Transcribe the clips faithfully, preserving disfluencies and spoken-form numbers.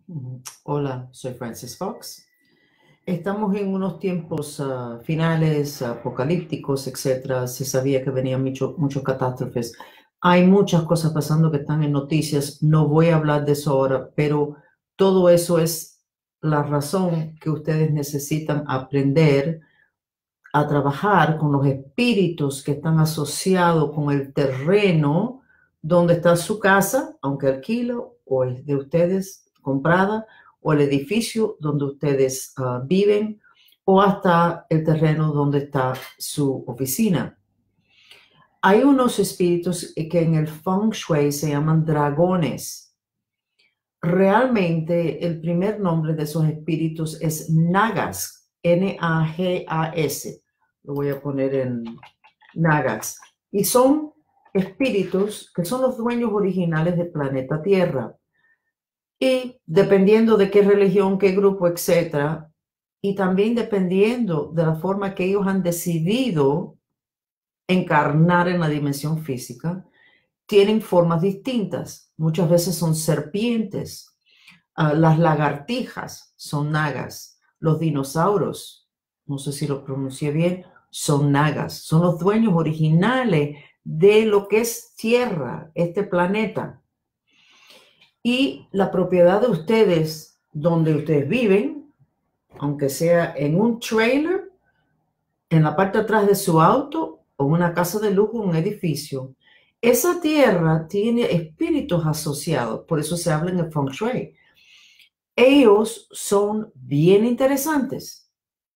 Ujú. Hola, soy Francis Fox. Estamos en unos tiempos ah, finales, apocalípticos, etcétera. Se sabía que venían mucho- muchas catástrofes. Hay muchas cosas pasando que están en noticias. No voy a hablar de eso ahora, pero todo eso es la razón que ustedes necesitan aprender a trabajar con los espíritus que están asociados con el terreno donde está su casa, aunque alquilo o es de ustedes comprada, o el edificio donde ustedes uh, viven, o hasta el terreno donde está su oficina. Hay unos espíritus que en el Feng Shui se llaman dragones. Realmente el primer nombre de esos espíritus es Nagas, N A G A S. Lo voy a poner en Nagas. Y son espíritus que son los dueños originales del planeta Tierra. Y dependiendo de qué religión, qué grupo, etcétera, y también dependiendo de la forma que ellos han decidido encarnar en la dimensión física, tienen formas distintas. Muchas veces son serpientes. Uh, las lagartijas son nagas. Los dinosaurios, no sé si lo pronuncié bien, son nagas. Son los dueños originales de lo que es Tierra, este planeta. Y la propiedad de ustedes, donde ustedes viven, aunque sea en un trailer, en la parte de atrás de su auto o una casa de lujo, un edificio, esa tierra tiene espíritus asociados. Por eso se habla en el Feng Shui. Ellos son bien interesantes.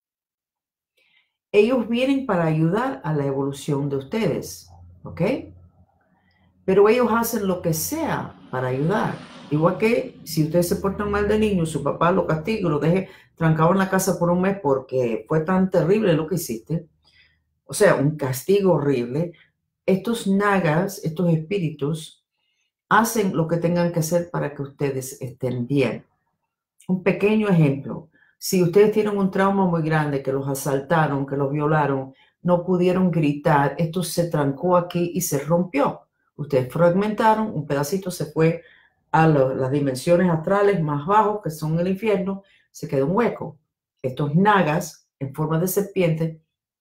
Ellos vienen para ayudar a la evolución de ustedes, ¿ok? Pero ellos hacen lo que sea para ayudar. Igual que si ustedes se portan mal de niño, su papá lo castiga, lo deje trancado en la casa por un mes porque fue tan terrible lo que hiciste. O sea, un castigo horrible. Estos nagas, estos espíritus, hacen lo que tengan que hacer para que ustedes estén bien. Un pequeño ejemplo. Si ustedes tienen un trauma muy grande, que los asaltaron, que los violaron, no pudieron gritar, esto se trancó aquí y se rompió. Ustedes fragmentaron, un pedacito se fue a lo, las dimensiones astrales más bajos, que son el infierno, se quedó un hueco. Estos nagas, en forma de serpiente,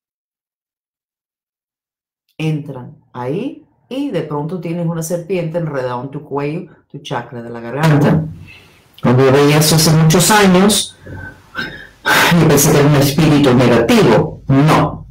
entran ahí y de pronto tienes una serpiente enredada en tu cuello, tu chakra de la garganta. Cuando yo veía eso hace muchos años, yo pensé que era un espíritu negativo. No.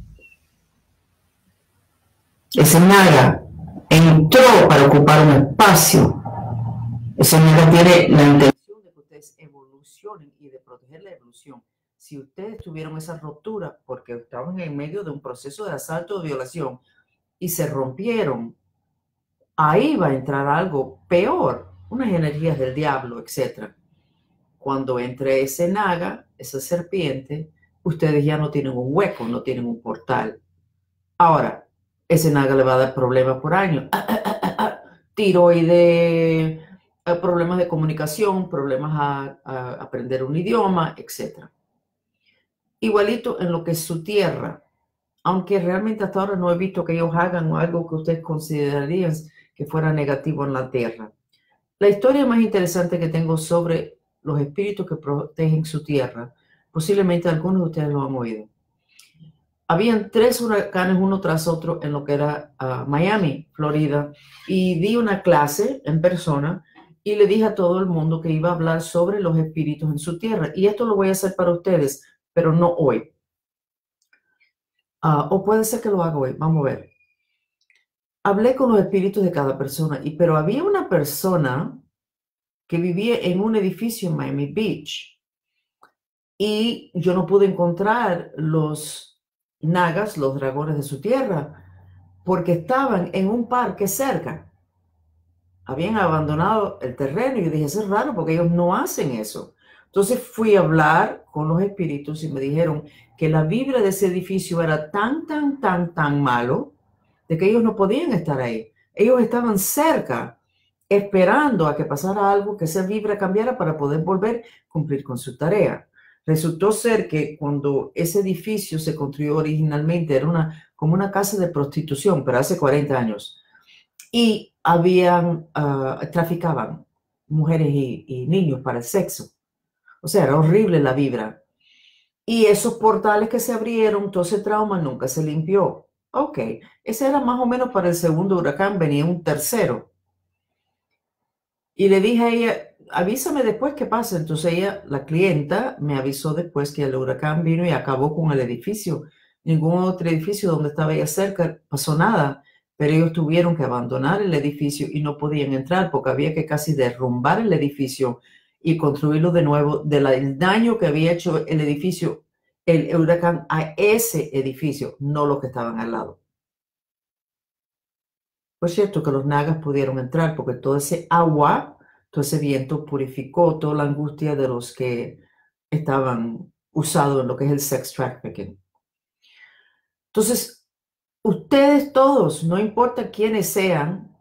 Ese naga entró para ocupar un espacio. Ese naga tiene la intención de que ustedes evolucionen y de proteger la evolución. Si ustedes tuvieron esa ruptura porque estaban en medio de un proceso de asalto o de violación y se rompieron, ahí va a entrar algo peor, unas energías del diablo, etcétera. Cuando entre ese naga, esa serpiente, ustedes ya no tienen un hueco, no tienen un portal. Ahora, ese naga le va a dar problemas por años. Ah, ah, ah, ah, tiroides, problemas de comunicación, problemas a, a aprender un idioma, etcétera. Igualito en lo que es su tierra. Aunque realmente hasta ahora no he visto que ellos hagan algo que ustedes considerarían que fuera negativo en la tierra. La historia más interesante que tengo sobre los espíritus que protegen su tierra, posiblemente algunos de ustedes lo han oído. Habían tres huracanes uno tras otro en lo que era uh, Miami, Florida, y di una clase en persona y le dije a todo el mundo que iba a hablar sobre los espíritus en su tierra. Y esto lo voy a hacer para ustedes, pero no hoy. Uh, o puede ser que lo haga hoy, vamos a ver. Hablé con los espíritus de cada persona, y, pero había una persona que vivía en un edificio en Miami Beach y yo no pude encontrar los nagas, los dragones de su tierra, porque estaban en un parque cerca. Habían abandonado el terreno y yo dije, eso es raro porque ellos no hacen eso. Entonces fui a hablar con los espíritus y me dijeron que la vibra de ese edificio era tan, tan, tan, tan malo de que ellos no podían estar ahí. Ellos estaban cerca, esperando a que pasara algo, que esa vibra cambiara para poder volver a cumplir con su tarea. Resultó ser que cuando ese edificio se construyó originalmente era una, como una casa de prostitución, pero hace cuarenta años, y habían, uh, traficaban mujeres y, y niños para el sexo. O sea, era horrible la vibra. Y esos portales que se abrieron, todo ese trauma nunca se limpió. Ok, ese era más o menos para el segundo huracán, venía un tercero. Y le dije a ella, avísame después qué pasa. Entonces ella, la clienta, me avisó después que el huracán vino y acabó con el edificio. Ningún otro edificio donde estaba ella cerca pasó nada, pero ellos tuvieron que abandonar el edificio y no podían entrar porque había que casi derrumbar el edificio y construirlo de nuevo del daño que había hecho el edificio, el huracán a ese edificio, no los que estaban al lado. Por cierto que los nagas pudieron entrar porque todo ese agua, todo ese viento purificó toda la angustia de los que estaban usados en lo que es el sex trafficking. Entonces, ustedes todos, no importa quiénes sean,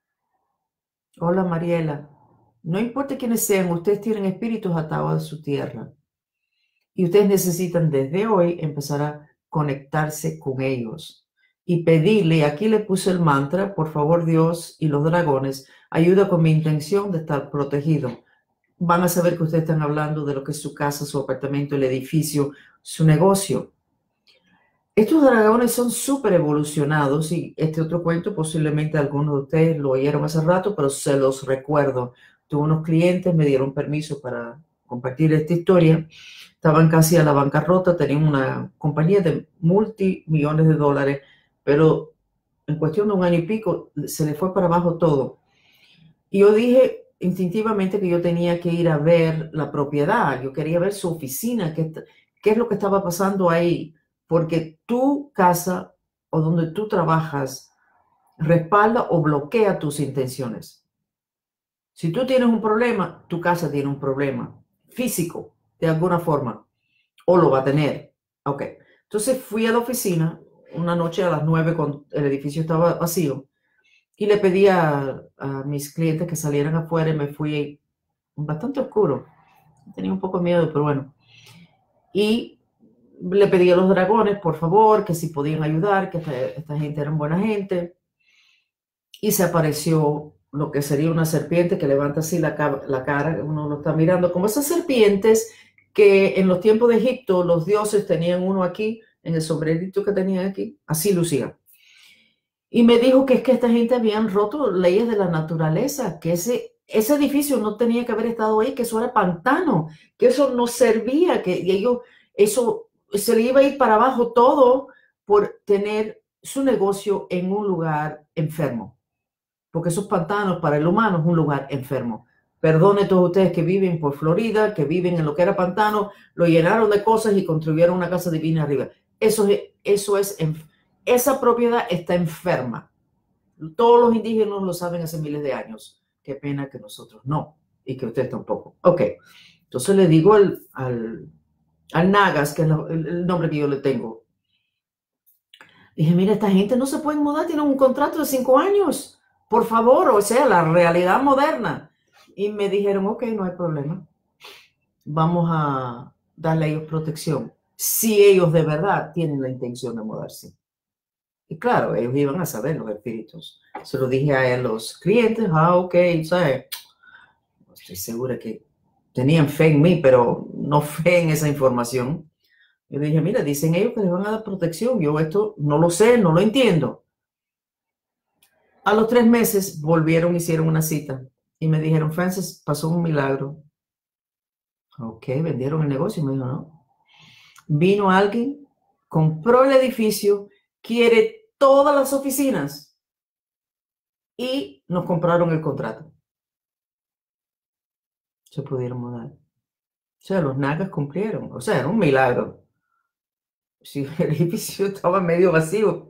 hola Mariela, no importa quiénes sean, ustedes tienen espíritus atados a su tierra. Y ustedes necesitan desde hoy empezar a conectarse con ellos y pedirle, aquí le puse el mantra, por favor Dios y los dragones, ayuda con mi intención de estar protegido. Van a saber que ustedes están hablando de lo que es su casa, su apartamento, el edificio, su negocio. Estos dragones son súper evolucionados y este otro cuento posiblemente algunos de ustedes lo oyeron hace rato, pero se los recuerdo. Tuve unos clientes, me dieron permiso para compartir esta historia. Estaban casi a la bancarrota, tenían una compañía de multimillones de dólares, pero en cuestión de un año y pico se les fue para abajo todo. Y yo dije instintivamente que yo tenía que ir a ver la propiedad, yo quería ver su oficina, qué, qué es lo que estaba pasando ahí, porque tu casa o donde tú trabajas respalda o bloquea tus intenciones. Si tú tienes un problema, tu casa tiene un problema físico, de alguna forma, o lo va a tener. Ok, entonces fui a la oficina una noche a las nueve cuando el edificio estaba vacío y le pedí a, a mis clientes que salieran afuera y me fui bastante oscuro. Tenía un poco de miedo, pero bueno. Y le pedí a los dragones, por favor, que si podían ayudar, que esta, esta gente era buena gente. Y se apareció lo que sería una serpiente que levanta así la, la cara, uno lo está mirando, como esas serpientes que en los tiempos de Egipto los dioses tenían uno aquí, en el sombrerito que tenían aquí, así lucía. Y me dijo que es que esta gente habían roto leyes de la naturaleza, que ese, ese edificio no tenía que haber estado ahí, que eso era pantano, que eso no servía, que ellos, eso se le iba a ir para abajo todo por tener su negocio en un lugar enfermo. Porque esos pantanos para el humano es un lugar enfermo. Perdone todos ustedes que viven por Florida, que viven en lo que era pantano, lo llenaron de cosas y construyeron una casa divina arriba. Eso, eso es, esa propiedad está enferma. Todos los indígenas lo saben hace miles de años. Qué pena que nosotros no, y que ustedes tampoco. Ok, entonces le digo al, al, al Nagas, que es el, el nombre que yo le tengo. Dije, mira, esta gente no se puede mudar, tienen un contrato de cinco años. Por favor, o sea, la realidad moderna. Y me dijeron, ok, no hay problema. Vamos a darle a ellos protección. Si ellos de verdad tienen la intención de mudarse. Y claro, ellos iban a saber los espíritus. Se lo dije a los clientes, ah, ok, ¿sabes? Estoy segura que tenían fe en mí, pero no fe en esa información. Yo dije, mira, dicen ellos que les van a dar protección. Yo esto no lo sé, no lo entiendo. A los tres meses volvieron, hicieron una cita y me dijeron, Frances, pasó un milagro. Ok, vendieron el negocio. Y me dijo, no. Vino alguien, compró el edificio, quiere todas las oficinas y nos compraron el contrato. Se pudieron mudar. O sea, los nagas cumplieron. O sea, era un milagro. Si el edificio estaba medio vacío.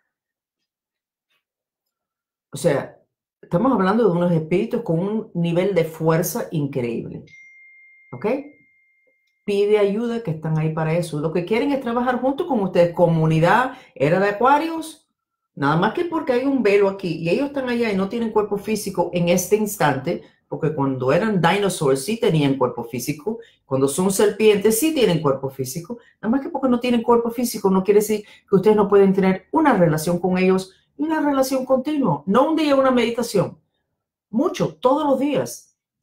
O sea, estamos hablando de unos espíritus con un nivel de fuerza increíble. ¿Ok? Pide ayuda, que están ahí para eso. Lo que quieren es trabajar junto con ustedes. Comunidad era de acuarios. Nada más que porque hay un velo aquí y ellos están allá y no tienen cuerpo físico en este instante, porque cuando eran dinosaurs sí tenían cuerpo físico. Cuando son serpientes sí tienen cuerpo físico. Nada más que porque no tienen cuerpo físico no quiere decir que ustedes no pueden tener una relación con ellos, una relación continua. No un día, una meditación. Mucho, todos los días.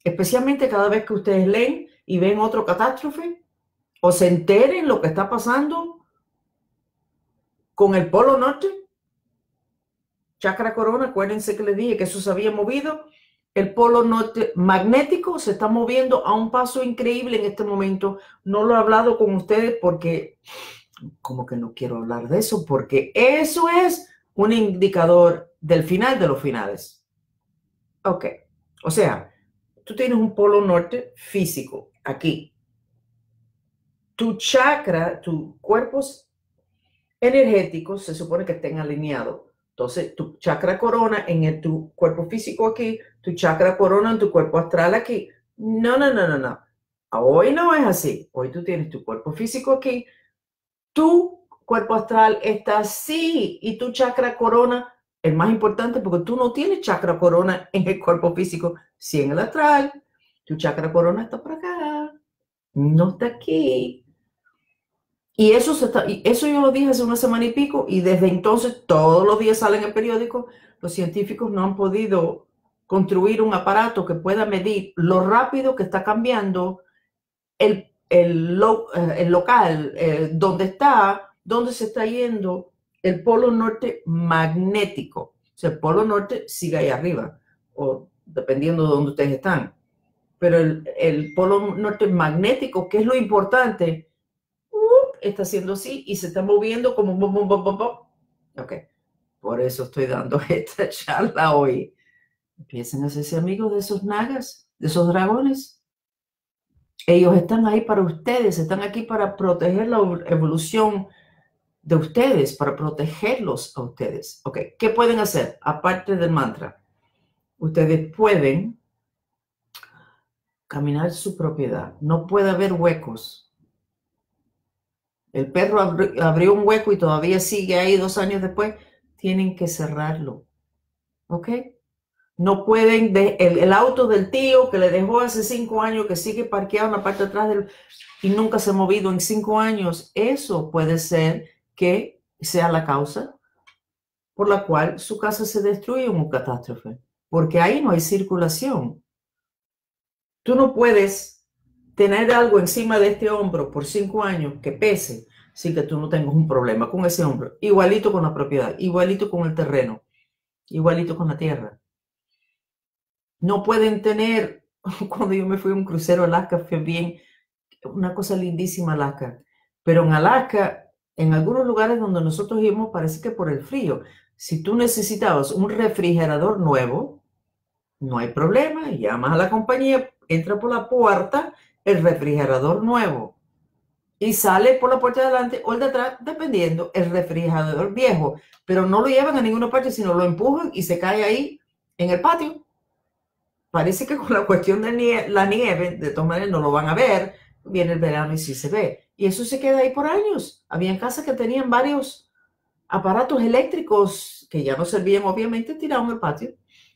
especialmente cada vez que ustedes leen y ven otra catástrofe o se enteren lo que está pasando con el Polo Norte. Chakra corona, acuérdense que les dije que eso se había movido. El polo norte magnético se está moviendo a un paso increíble en este momento. No lo he hablado con ustedes porque, como que no quiero hablar de eso, porque eso es un indicador del final de los finales. Ok, o sea, tú tienes un polo norte físico aquí. Tu chakra, tus cuerpos energéticos se supone que estén alineados. Entonces, tu chakra corona en el, tu cuerpo físico aquí, tu chakra corona en tu cuerpo astral aquí. No, no, no, no, no. Hoy no es así. Hoy tú tienes tu cuerpo físico aquí, tu cuerpo astral está así y tu chakra corona es más importante porque tú no tienes chakra corona en el cuerpo físico, sí en el astral. Tu chakra corona está por acá, no está aquí. Y eso, se está, y eso yo lo dije hace una semana y pico y desde entonces todos los días salen en el periódico. Los científicos no han podido construir un aparato que pueda medir lo rápido que está cambiando el, el, lo, el local, eh, donde está, donde se está yendo el polo norte magnético. O sea, el polo norte sigue ahí arriba, o dependiendo de donde ustedes están. Pero el, el polo norte magnético, que es lo importante, está haciendo así y se está moviendo como bom, bom, bom, bom, bom. Ok, por eso estoy dando esta charla hoy. Empiecen a hacerse amigos de esos nagas, de esos dragones. Ellos están ahí para ustedes, están aquí para proteger la evolución de ustedes, para protegerlos a ustedes. Ok, ¿qué pueden hacer aparte del mantra? Ustedes pueden caminar su propiedad. No puede haber huecos. El perro abri abrió un hueco y todavía sigue ahí dos años después. Tienen que cerrarlo. ¿Ok? No pueden, de, el, el auto del tío que le dejó hace cinco años, que sigue parqueado en la parte de atrás del, y nunca se ha movido en cinco años, eso puede ser que sea la causa por la cual su casa se destruye en una catástrofe. Porque ahí no hay circulación. Tú no puedes tener algo encima de este hombro por cinco años que pese sin que tú no tengas un problema con ese hombro. Igualito con la propiedad, igualito con el terreno, igualito con la tierra. No pueden tener, cuando yo me fui a un crucero a Alaska, fue bien, una cosa lindísima Alaska. Pero en Alaska, en algunos lugares donde nosotros íbamos, parece que por el frío, si tú necesitabas un refrigerador nuevo, no hay problema, llamas a la compañía, entra por la puerta el refrigerador nuevo y sale por la puerta de adelante o el de atrás, dependiendo, el refrigerador viejo, pero no lo llevan a ninguna parte, sino lo empujan y se cae ahí en el patio. Parece que con la cuestión de nie la nieve, de todas maneras no lo van a ver, viene el verano y sí se ve. Y eso se queda ahí por años. Habían casas que tenían varios aparatos eléctricos que ya no servían, obviamente, tirados en el patio.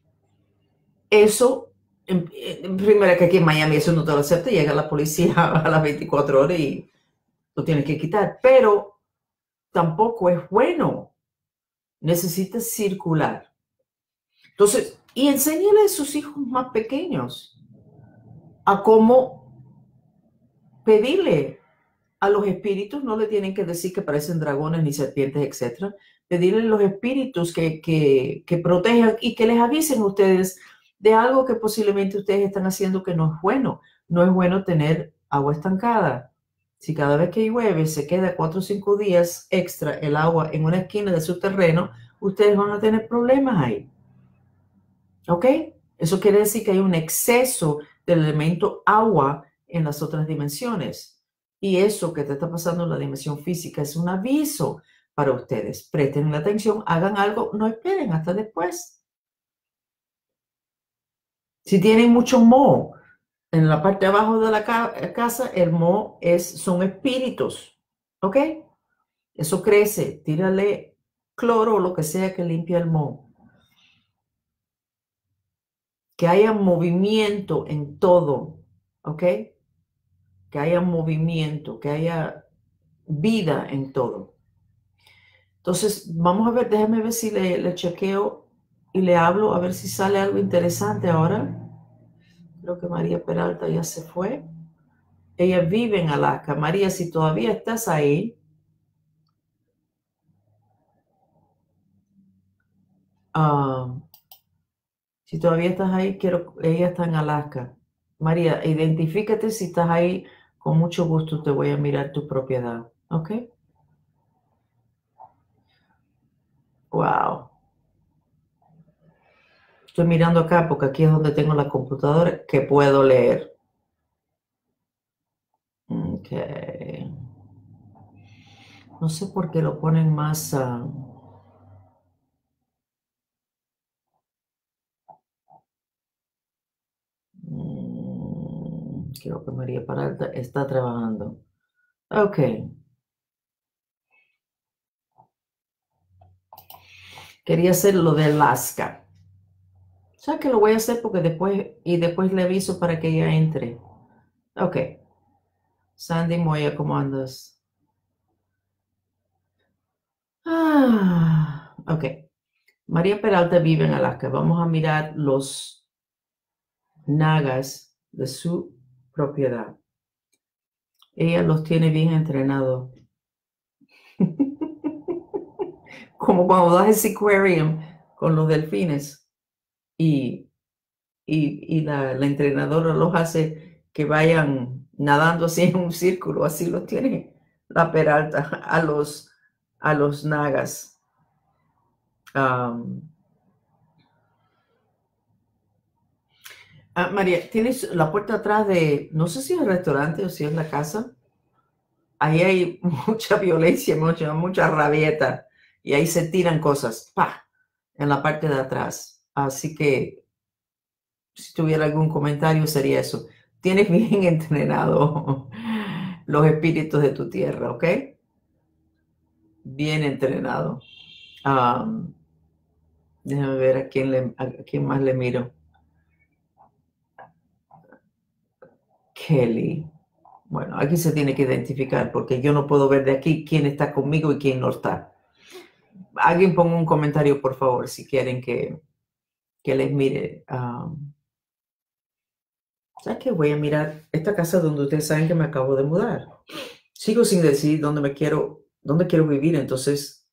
Eso, en, en, primero que aquí en Miami eso no te lo acepta, llega la policía a las veinticuatro horas y lo tienes que quitar, pero tampoco es bueno. Necesitas circular. Entonces, y enséñale a sus hijos más pequeños a cómo pedirle a los espíritus, no le tienen que decir que parecen dragones ni serpientes, etcétera. Pedirle a los espíritus que, que, que protejan y que les avisen a ustedes de algo que posiblemente ustedes están haciendo que no es bueno. No es bueno tener agua estancada. Si cada vez que llueve se queda cuatro o cinco días extra el agua en una esquina de su terreno, ustedes van a tener problemas ahí. ¿Ok? Eso quiere decir que hay un exceso del elemento agua en las otras dimensiones. Y eso que te está pasando en la dimensión física es un aviso para ustedes. Presten la atención, hagan algo, no esperen hasta después. Si tienen mucho moho en la parte de abajo de la ca casa, el moho es, son espíritus. ¿Ok? Eso crece. Tírale cloro o lo que sea que limpie el moho. Que haya movimiento en todo. ¿Ok? Que haya movimiento, que haya vida en todo. Entonces, vamos a ver, déjame ver si le, le chequeo y le hablo, a ver si sale algo interesante ahora. Creo que María Peralta ya se fue. Ella vive en Alaska. María, si todavía estás ahí, um, si todavía estás ahí, quiero, ella está en Alaska. María, identifícate si estás ahí. Con mucho gusto te voy a mirar tu propiedad. ¿Ok? Wow. Estoy mirando acá porque aquí es donde tengo la computadora que puedo leer. Ok. No sé por qué lo ponen más... Uh, mm, creo que María Peralta está trabajando. Ok. Quería hacer lo de Alaska. ¿Sabes que lo voy a hacer porque después... Y después le aviso para que ella entre. Ok. Sandy Moya, ¿cómo andas? Ah, ok. María Peralta vive en Alaska. Vamos a mirar los nagas de su propiedad. Ella los tiene bien entrenados. Como cuando das ese aquarium con los delfines y, y, y la, la entrenadora los hace que vayan nadando así en un círculo. Así los tiene la Peralta a los, a los nagas. Um, ah, María, tienes la puerta atrás de, no sé si es el restaurante o si es la casa. Ahí hay mucha violencia, mucha, mucha rabieta y ahí se tiran cosas, ¡pah!, en la parte de atrás. Así que si tuviera algún comentario sería eso. Tienes bien entrenado los espíritus de tu tierra, ¿ok? Bien entrenado. Um, déjame ver a quién, le, a quién más le miro. Kelly. Bueno, aquí se tiene que identificar porque yo no puedo ver de aquí quién está conmigo y quién no está. Alguien ponga un comentario, por favor, si quieren que, que les mire. Um, ¿Sabes qué? Voy a mirar esta casa donde ustedes saben que me acabo de mudar. Sigo sin decir dónde me quiero, dónde quiero vivir, entonces,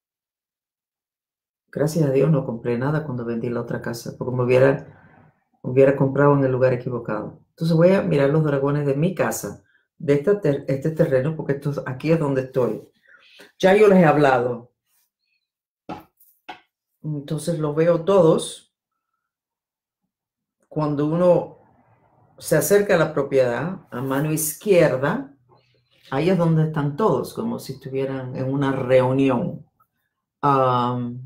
gracias a Dios no compré nada cuando vendí la otra casa, porque me hubiera, hubiera comprado en el lugar equivocado. Entonces voy a mirar los dragones de mi casa, de esta ter, este terreno, porque esto, aquí es donde estoy. Ya yo les he hablado. Entonces los veo todos. Cuando uno se acerca a la propiedad, a mano izquierda, ahí es donde están todos, como si estuvieran en una reunión. Um,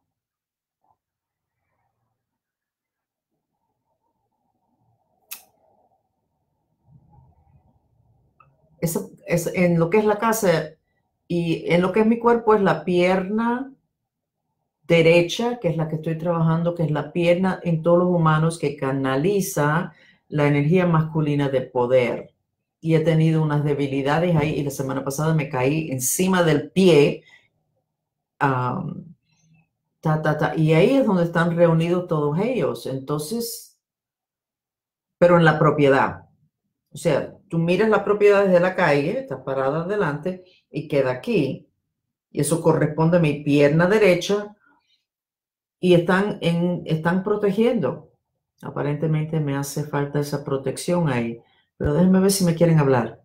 es, es, en lo que es la casa y en lo que es mi cuerpo es la pierna derecha, que es la que estoy trabajando, que es la pierna en todos los humanos que canaliza la energía masculina de poder. Y he tenido unas debilidades ahí y la semana pasada me caí encima del pie. Um, ta, ta, ta, y ahí es donde están reunidos todos ellos. Entonces, pero en la propiedad. O sea, tú miras la propiedad desde la calle, estás parada adelante y queda aquí. Y eso corresponde a mi pierna derecha y están, en, están protegiendo. Aparentemente me hace falta esa protección ahí. Pero déjenme ver si me quieren hablar.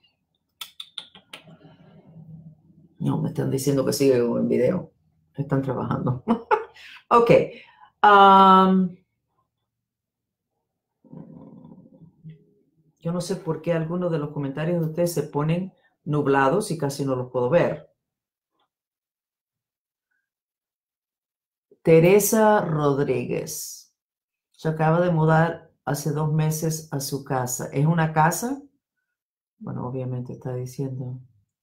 No, me están diciendo que sigue en video. Están trabajando. Ok. Um, yo no sé por qué algunos de los comentarios de ustedes se ponen nublados y casi no los puedo ver. Teresa Rodríguez. Se acaba de mudar hace dos meses a su casa. ¿Es una casa? Bueno, obviamente está diciendo.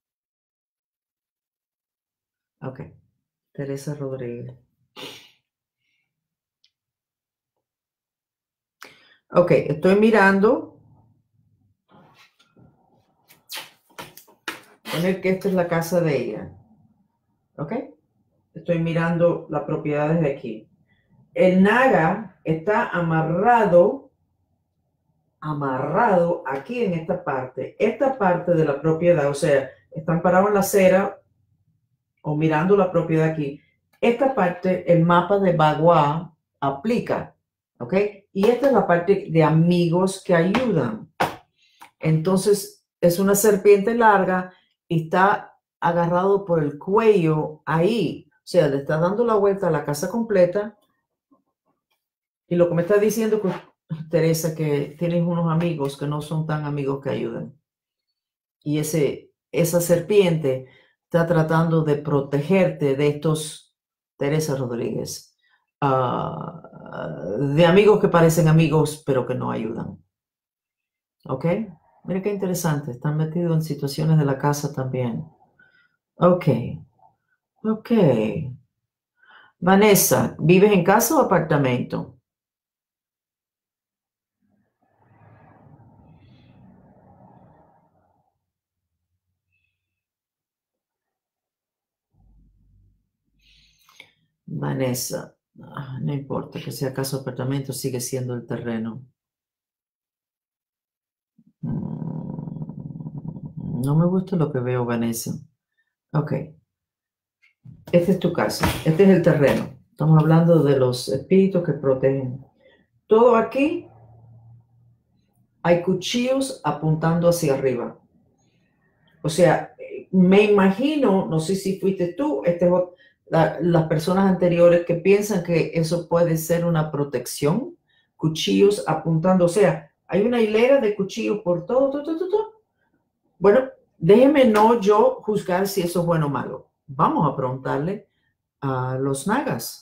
Ok. Teresa Rodríguez. Ok, estoy mirando. Poner que esta es la casa de ella. Ok. Estoy mirando la propiedad desde aquí. El naga está amarrado amarrado aquí en esta parte, esta parte de la propiedad, o sea, están parados en la acera o mirando la propiedad aquí. Esta parte, el mapa de Bagua aplica, ¿ok? Y esta es la parte de amigos que ayudan. Entonces, es una serpiente larga y está agarrado por el cuello ahí. O sea, le está dando la vuelta a la casa completa. Y lo que me está diciendo, Teresa, que tienes unos amigos que no son tan amigos que ayudan. Y ese, esa serpiente está tratando de protegerte de estos, Teresa Rodríguez, uh, de amigos que parecen amigos, pero que no ayudan. ¿Ok? Mira qué interesante. Están metidos en situaciones de la casa también. Ok. Ok. Vanessa, ¿vives en casa o apartamento? Vanessa, ah, no importa que sea casa o apartamento, sigue siendo el terreno. Mm, no me gusta lo que veo, Vanessa. Ok. Esta es tu casa. Este es el terreno. Estamos hablando de los espíritus que protegen. Todo aquí hay cuchillos apuntando hacia arriba. O sea, me imagino, no sé si fuiste tú, este, la, las personas anteriores que piensan que eso puede ser una protección, cuchillos apuntando, o sea, hay una hilera de cuchillos por todo, todo, todo, todo. Bueno, déjeme no yo juzgar si eso es bueno o malo. Vamos a preguntarle a los nagas.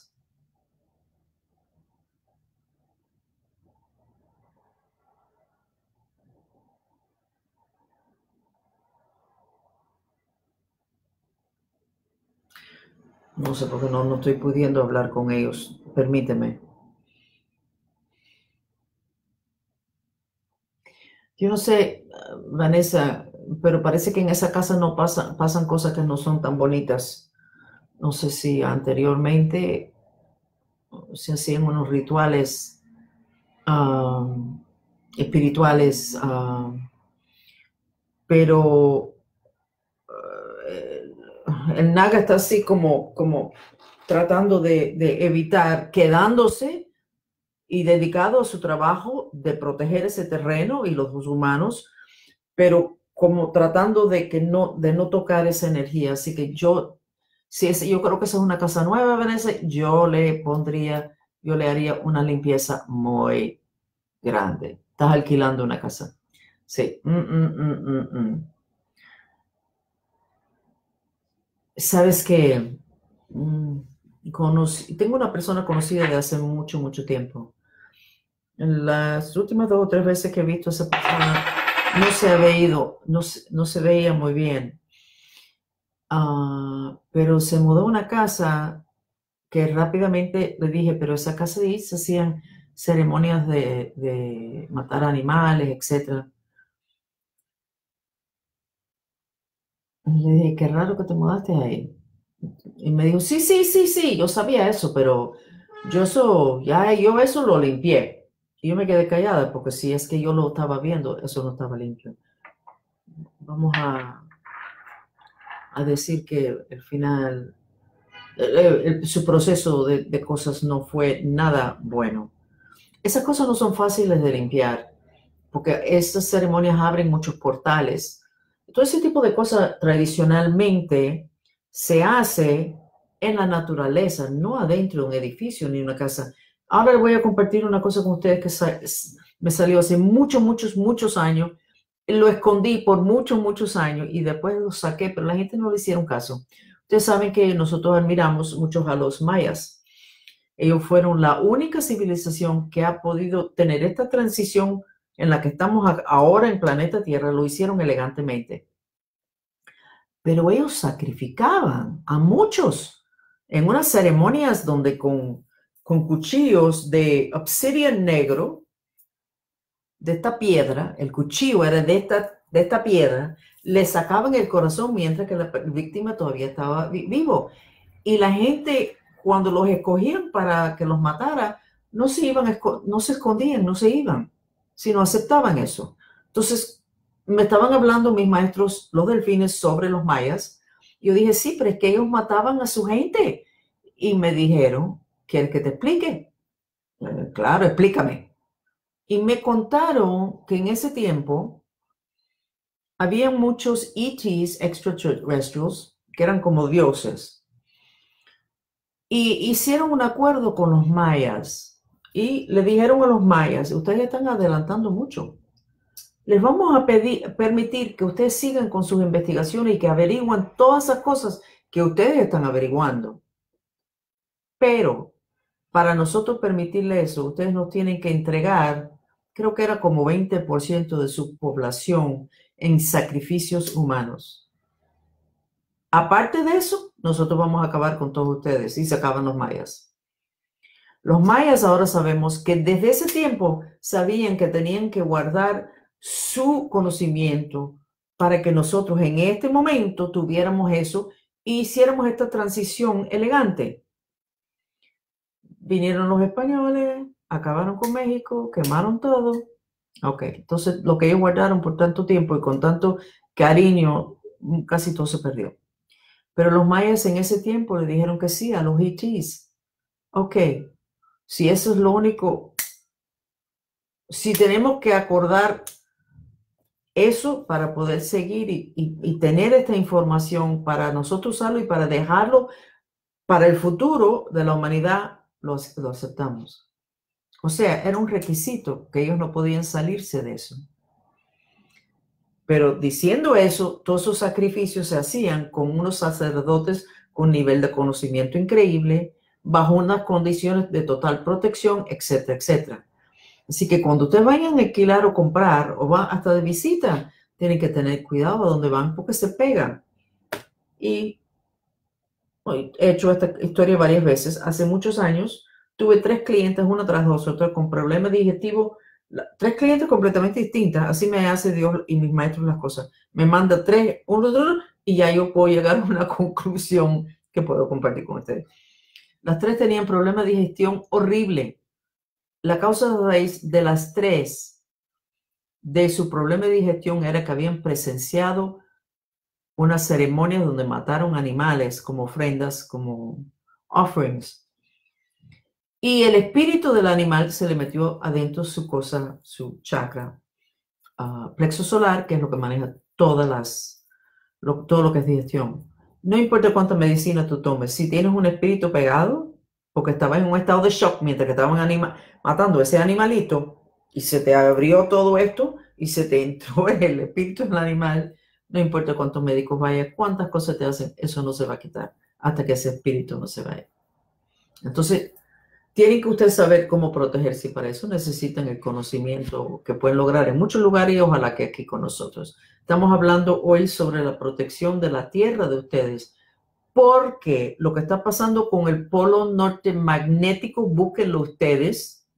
No sé por qué no, no estoy pudiendo hablar con ellos. Permíteme. Yo no sé, Vanessa, pero parece que en esa casa no pasa, pasan cosas que no son tan bonitas. No sé si anteriormente se hacían unos rituales um, espirituales, um, pero uh, el naga está así como, como tratando de, de evitar, quedándose y dedicado a su trabajo de proteger ese terreno y los humanos, pero como tratando de que no, de no tocar esa energía. Así que yo, si es, yo creo que esa es una casa nueva, Vanessa, yo le pondría, yo le haría una limpieza muy grande. Estás alquilando una casa. Sí. Mm, mm, mm, mm, mm. Sabes que mm, tengo una persona conocida de hace mucho, mucho tiempo. En las últimas dos o tres veces que he visto a esa persona, no se ha veído, no, no se veía muy bien. Uh, pero se mudó a una casa que rápidamente le dije, pero esa casa de ahí se hacían ceremonias de, de matar animales, etcétera. Le dije, qué raro que te mudaste ahí. Y me dijo, sí, sí, sí, sí, yo sabía eso, pero yo eso, ya yo eso lo limpié. Y yo me quedé callada porque si es que yo lo estaba viendo, eso no estaba limpio. Vamos a, a decir que el final, el, el, su proceso de, de cosas no fue nada bueno. Esas cosas no son fáciles de limpiar porque estas ceremonias abren muchos portales. Todo ese tipo de cosas tradicionalmente se hace en la naturaleza, no adentro de un edificio ni una casa. Ahora voy a compartir una cosa con ustedes que me salió hace muchos, muchos, muchos años. Lo escondí por muchos, muchos años y después lo saqué, pero la gente no le hicieron caso. Ustedes saben que nosotros admiramos mucho a los mayas. Ellos fueron la única civilización que ha podido tener esta transición en la que estamos ahora en planeta Tierra. Lo hicieron elegantemente. Pero ellos sacrificaban a muchos en unas ceremonias donde con, con cuchillos de obsidian negro, de esta piedra, el cuchillo era de esta, de esta piedra, le sacaban el corazón mientras que la víctima todavía estaba vivo. Y la gente, cuando los escogían para que los matara, no se iban, no se escondían, no se iban. si no aceptaban eso. Entonces, me estaban hablando mis maestros, los delfines, sobre los mayas. Yo dije, sí, pero es que ellos mataban a su gente. Y me dijeron, ¿quieres que te explique? Eh, claro, explícame. Y me contaron que en ese tiempo había muchos E Ts, extraterrestrials, que eran como dioses. Y hicieron un acuerdo con los mayas. Y le dijeron a los mayas, ustedes están adelantando mucho. Les vamos a pedir, permitir que ustedes sigan con sus investigaciones y que averigüen todas esas cosas que ustedes están averiguando. Pero para nosotros permitirle eso, ustedes nos tienen que entregar, creo que era como veinte por ciento de su población en sacrificios humanos. Aparte de eso, nosotros vamos a acabar con todos ustedes y se acaban los mayas. Los mayas ahora sabemos que desde ese tiempo sabían que tenían que guardar su conocimiento para que nosotros en este momento tuviéramos eso e hiciéramos esta transición elegante. Vinieron los españoles, acabaron con México, quemaron todo. Ok, entonces lo que ellos guardaron por tanto tiempo y con tanto cariño, casi todo se perdió. Pero los mayas en ese tiempo le dijeron que sí a los E Ts. Ok, si eso es lo único, si tenemos que acordar eso para poder seguir y, y, y tener esta información para nosotros usarlo y para dejarlo para el futuro de la humanidad, lo, lo aceptamos. O sea, era un requisito que ellos no podían salirse de eso. Pero diciendo eso, todos esos sacrificios se hacían con unos sacerdotes con nivel de conocimiento increíble, bajo unas condiciones de total protección, etcétera, etcétera. Así que cuando ustedes vayan a alquilar o comprar o van hasta de visita, tienen que tener cuidado a dónde van porque se pegan. Y he hecho esta historia varias veces. Hace muchos años tuve tres clientes, una tras dos, otra con problemas digestivos. Tres clientes completamente distintas. Así me hace Dios y mis maestros las cosas. Me manda tres, uno, dos, y ya yo puedo llegar a una conclusión que puedo compartir con ustedes. Las tres tenían problemas de digestión horrible. La causa de raíz de las tres de su problema de digestión era que habían presenciado una ceremonia donde mataron animales como ofrendas, como offerings. Y el espíritu del animal se le metió adentro su cosa, su chakra, uh, plexo solar, que es lo que maneja todas las, lo, todo lo que es digestión. No importa cuánta medicina tú tomes, si tienes un espíritu pegado, porque estabas en un estado de shock mientras que estaban anima, matando ese animalito, y se te abrió todo esto, y se te entró el espíritu del animal, no importa cuántos médicos vayan, cuántas cosas te hacen, eso no se va a quitar hasta que ese espíritu no se vaya. Entonces, tienen que ustedes saber cómo protegerse y para eso necesitan el conocimiento que pueden lograr en muchos lugares y ojalá que aquí con nosotros. Estamos hablando hoy sobre la protección de la tierra de ustedes porque lo que está pasando con el polo norte magnético, búsquenlo ustedes,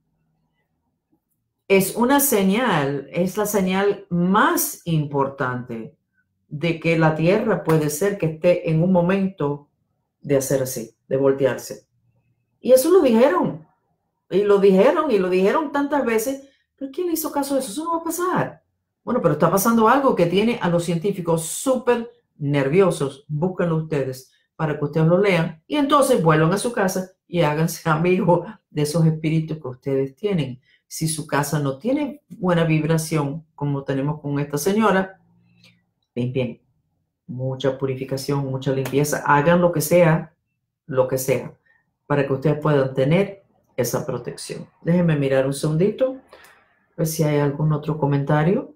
es una señal, es la señal más importante de que la tierra puede ser que esté en un momento de hacer así, de voltearse. Y eso lo dijeron. Y lo dijeron, y lo dijeron tantas veces, pero ¿quién le hizo caso de eso? Eso no va a pasar. Bueno, pero está pasando algo que tiene a los científicos súper nerviosos. Búsquenlo ustedes para que ustedes lo lean y entonces vuelvan a su casa y háganse amigos de esos espíritus que ustedes tienen. Si su casa no tiene buena vibración, como tenemos con esta señora, limpien. Mucha purificación, mucha limpieza. Hagan lo que sea, lo que sea, para que ustedes puedan tener esa protección. Déjenme mirar un segundito, a ver si hay algún otro comentario.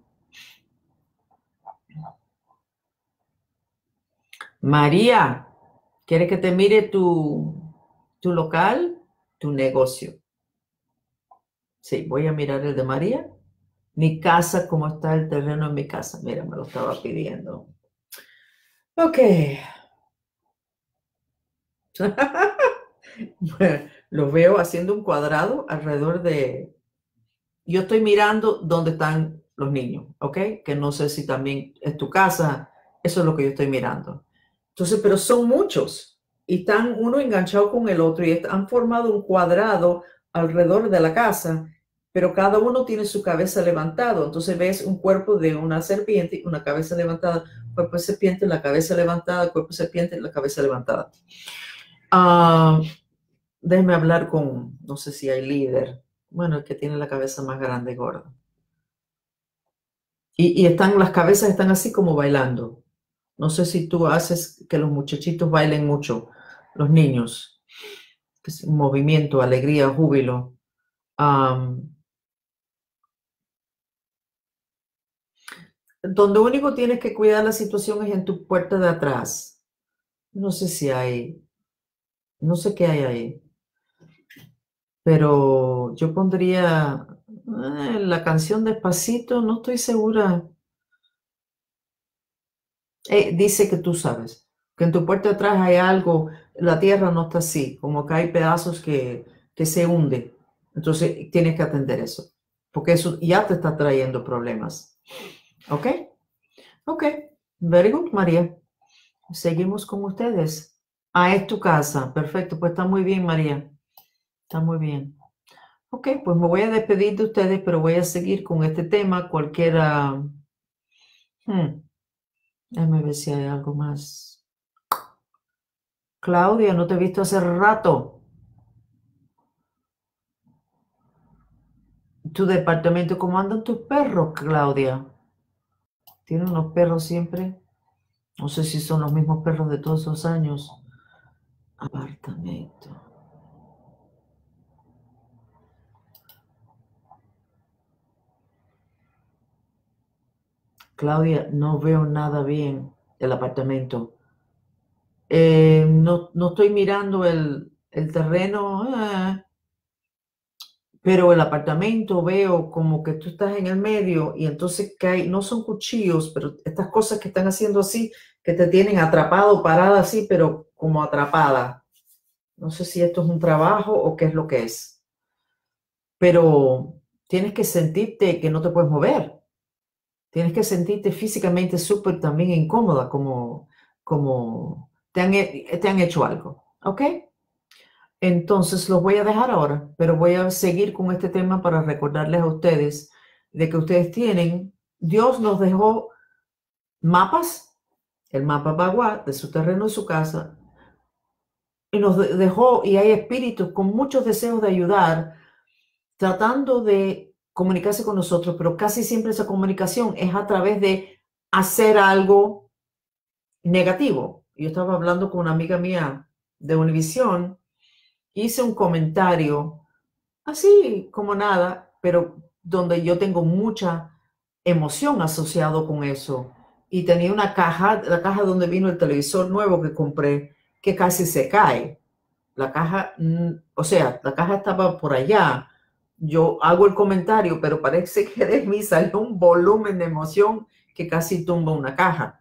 María, ¿quiere que te mire tu, tu local, tu negocio? Sí, voy a mirar el de María. Mi casa, ¿cómo está el terreno en mi casa? Mira, me lo estaba pidiendo. Ok. Bueno, lo veo haciendo un cuadrado alrededor de... Yo estoy mirando dónde están los niños, ¿ok? Que no sé si también es tu casa. Eso es lo que yo estoy mirando. Entonces, pero son muchos. Y están uno enganchado con el otro y han formado un cuadrado alrededor de la casa. pero cada uno tiene su cabeza levantada. Entonces ves un cuerpo de una serpiente, una cabeza levantada, cuerpo de serpiente, la cabeza levantada, cuerpo de serpiente, la cabeza levantada. Uh, déjeme hablar con, no sé si hay líder, bueno, el que tiene la cabeza más grande y gorda. Y, y están, las cabezas están así como bailando. No sé si tú haces que los muchachitos bailen mucho, los niños. Es un movimiento, alegría, júbilo. Um, donde único tienes que cuidar la situación es en tu puerta de atrás. No sé si hay, no sé qué hay ahí. Pero yo pondría eh, la canción Despacito, no estoy segura. Eh, dice que tú sabes, que en tu puerta de atrás hay algo, la tierra no está así, como que hay pedazos que, que se hunden. Entonces tienes que atender eso, porque eso ya te está trayendo problemas. ¿Ok? Ok. Very good, María. Seguimos con ustedes. Ah, es tu casa. Perfecto, pues está muy bien, María. Está muy bien. Ok, pues me voy a despedir de ustedes, pero voy a seguir con este tema. Cualquiera... Hmm, déjame ver si hay algo más. Claudia, no te he visto hace rato. Tu departamento, ¿cómo andan tus perros, Claudia? ¿Tiene unos perros siempre? No sé si son los mismos perros de todos esos años. Apartamento. Claudia, no veo nada bien el apartamento. Eh, no, no estoy mirando el, el terreno, eh, pero el apartamento veo como que tú estás en el medio y entonces que hay, no son cuchillos, pero estas cosas que están haciendo así, que te tienen atrapado, parada así, pero como atrapada. No sé si esto es un trabajo o qué es lo que es, pero tienes que sentirte que no te puedes mover. Tienes que sentirte físicamente súper también incómoda, como, como te han, te han hecho algo, ¿ok? Entonces los voy a dejar ahora, pero voy a seguir con este tema para recordarles a ustedes de que ustedes tienen, Dios nos dejó mapas, el mapa Bagua de su terreno y su casa, y nos dejó, y hay espíritus con muchos deseos de ayudar, tratando de comunicarse con nosotros, pero casi siempre esa comunicación es a través de hacer algo negativo. Yo estaba hablando con una amiga mía de Univisión, hice un comentario así como nada, pero donde yo tengo mucha emoción asociado con eso. Y tenía una caja, la caja donde vino el televisor nuevo que compré, que casi se cae. La caja, mm, o sea, la caja estaba por allá. Yo hago el comentario, pero parece que de mí salió un volumen de emoción que casi tumba una caja.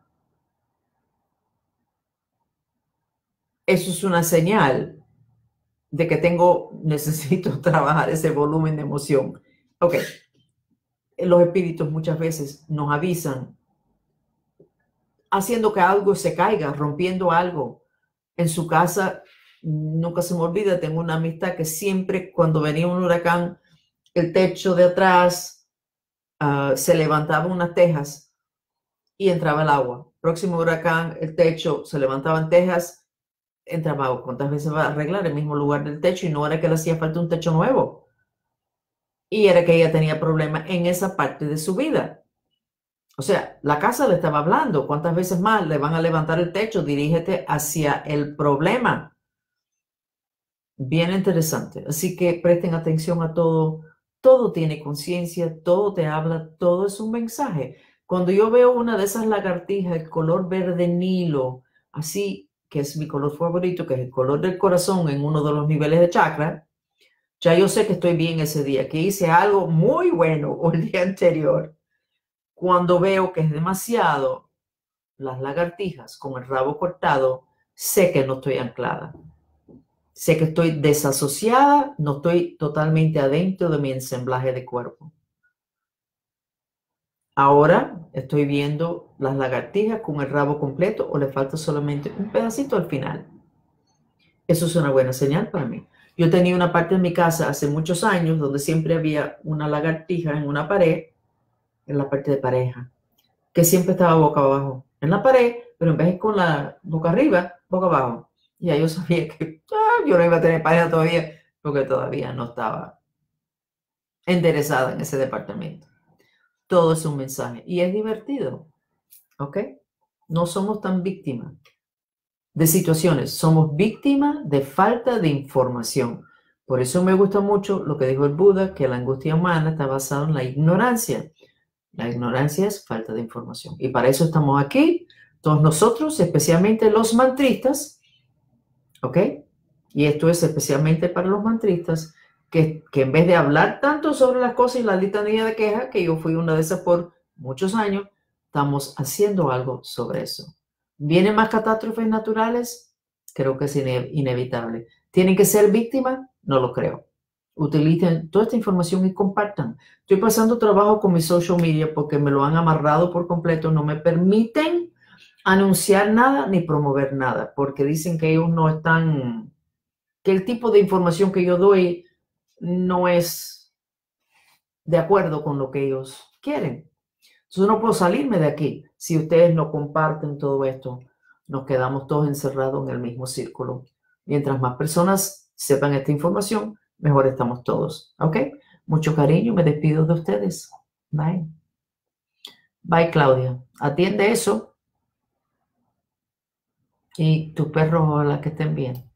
Eso es una señal de que tengo, necesito trabajar ese volumen de emoción. Ok, los espíritus muchas veces nos avisan haciendo que algo se caiga, rompiendo algo. En su casa, nunca se me olvida, tengo una amistad que siempre cuando venía un huracán, el techo de atrás uh, se levantaba unas tejas y entraba el agua. Próximo huracán, el techo se levantaban tejas, entraba agua. ¿Cuántas veces va a arreglar el mismo lugar del techo? Y no era que le hacía falta un techo nuevo. Y era que ella tenía problemas en esa parte de su vida. O sea, la casa le estaba hablando. ¿Cuántas veces más le van a levantar el techo? Dirígete hacia el problema. Bien interesante. Así que presten atención a todo. Todo tiene conciencia, todo te habla, todo es un mensaje. Cuando yo veo una de esas lagartijas, el color verde Nilo, así, que es mi color favorito, que es el color del corazón en uno de los niveles de chakra, ya yo sé que estoy bien ese día, que hice algo muy bueno el día anterior. Cuando veo que es demasiado, las lagartijas con el rabo cortado, sé que no estoy anclada. Sé que estoy desasociada, no estoy totalmente adentro de mi ensamblaje de cuerpo. Ahora estoy viendo las lagartijas con el rabo completo o le falta solamente un pedacito al final. Eso es una buena señal para mí. Yo tenía una parte de mi casa hace muchos años donde siempre había una lagartija en una pared, en la parte de pareja, que siempre estaba boca abajo en la pared, pero en vez de con la boca arriba, boca abajo. Y ya yo sabía que ah, yo no iba a tener pareja todavía, porque todavía no estaba enderezada en ese departamento. Todo es un mensaje y es divertido, ¿ok? No somos tan víctimas de situaciones, somos víctimas de falta de información. Por eso me gusta mucho lo que dijo el Buda, que la angustia humana está basada en la ignorancia. La ignorancia es falta de información. Y para eso estamos aquí, todos nosotros, especialmente los mantristas, ¿ok? Y esto es especialmente para los mantristas, que, que en vez de hablar tanto sobre las cosas y la litanía de quejas, que yo fui una de esas por muchos años, estamos haciendo algo sobre eso. ¿Vienen más catástrofes naturales? Creo que es ine inevitable. ¿Tienen que ser víctimas? No lo creo. Utilicen toda esta información y compartan. Estoy pasando trabajo con mi social media porque me lo han amarrado por completo. No me permiten anunciar nada ni promover nada porque dicen que ellos no están, que el tipo de información que yo doy no es de acuerdo con lo que ellos quieren. Entonces no puedo salirme de aquí. Si ustedes no comparten todo esto, nos quedamos todos encerrados en el mismo círculo. Mientras más personas sepan esta información, mejor estamos todos. ¿Ok? Mucho cariño, me despido de ustedes. Bye. Bye, Claudia. Atiende eso. Y tus perros, ojalá que estén bien.